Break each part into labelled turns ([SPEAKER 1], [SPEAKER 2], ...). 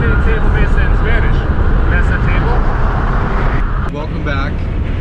[SPEAKER 1] say table mesa in Spanish? Mesa table?
[SPEAKER 2] Welcome back.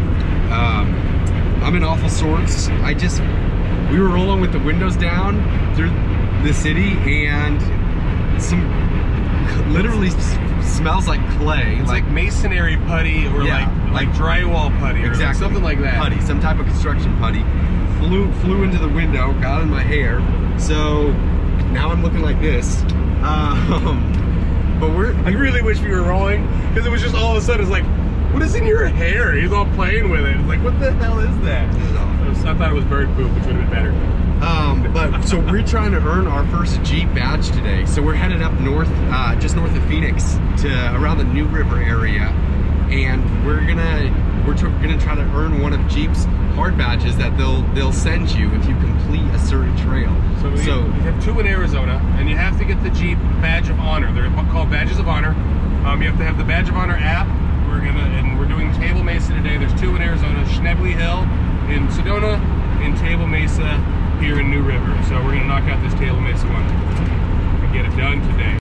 [SPEAKER 2] I'm in awful sorts. We were rolling with the windows down through the city and literally smells like clay.
[SPEAKER 1] It's like masonry putty or like drywall putty or
[SPEAKER 2] exactly.
[SPEAKER 1] Something like that.
[SPEAKER 2] Putty, some type of construction putty. Flew into the window, got in my hair. So now I'm looking like this. But
[SPEAKER 1] I really wish we were rolling because it was just all of a sudden it's like, what is in your hair? He's all playing with it. It's like, what the hell is that? I thought it was bird poop, which would have been better.
[SPEAKER 2] But so we're trying to earn our first Jeep badge today. So we're headed up north, just north of Phoenix, to around the New River area, and we're gonna try to earn one of Jeep's hard badges that they'll send you if you complete a certain trail.
[SPEAKER 1] So you have two in Arizona, and you have to get the Jeep Badge of Honor. They're called Badges of Honor. You have to have the Badge of Honor app. We're doing Table Mesa today. There's two in Arizona: Schnebly Hill in Sedona, and Table Mesa here in New River. So we're gonna knock out this Table Mesa one and get it done today.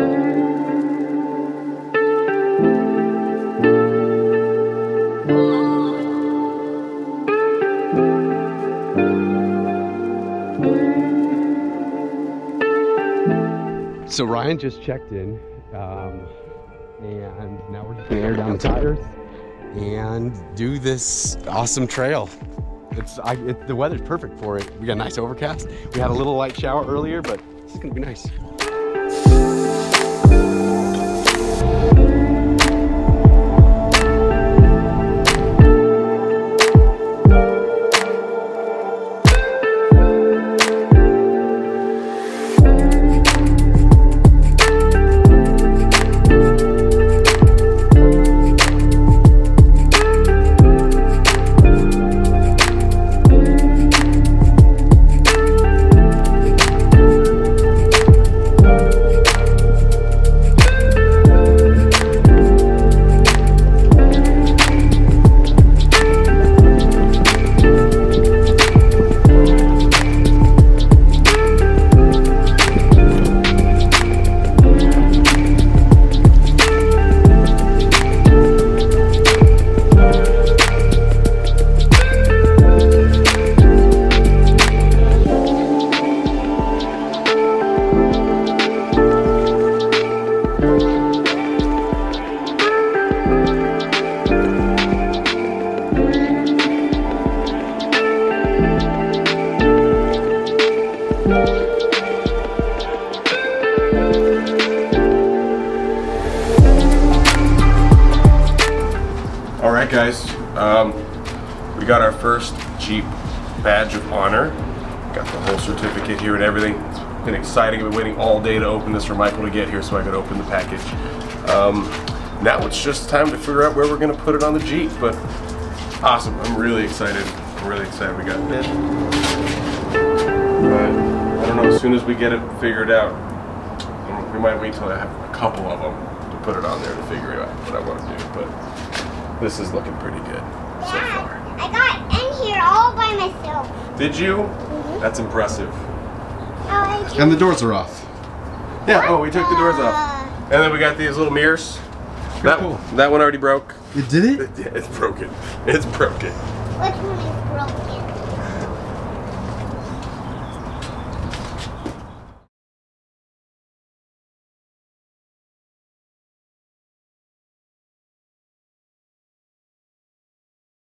[SPEAKER 2] So Ryan just checked in, and now we're just gonna air down the tires and do this awesome trail. The weather's perfect for it. We got a nice overcast. We had a little light shower earlier, but it's gonna be nice.
[SPEAKER 1] Alright guys, we got our first Jeep Badge of Honor. Got the whole certificate here and everything. It's been exciting. I've been waiting all day to open this for Michael to get here so I could open the package. Now it's just time to figure out where we're going to put it on the Jeep, but awesome. I'm really excited. I'm really excited we got it. But I don't know, as soon as we get it figured out, we might wait till I have a couple of them to put it on there to figure out what I want to do, but this is looking pretty good so far.
[SPEAKER 3] I got in here all by myself.
[SPEAKER 1] Did you? Mm-hmm. That's impressive.
[SPEAKER 2] And the doors are off.
[SPEAKER 1] Yeah, oh, we took the doors off. And then we got these little mirrors. That one already broke.
[SPEAKER 2] It did it?
[SPEAKER 1] It's broken. It's broken.
[SPEAKER 3] Which one is broken?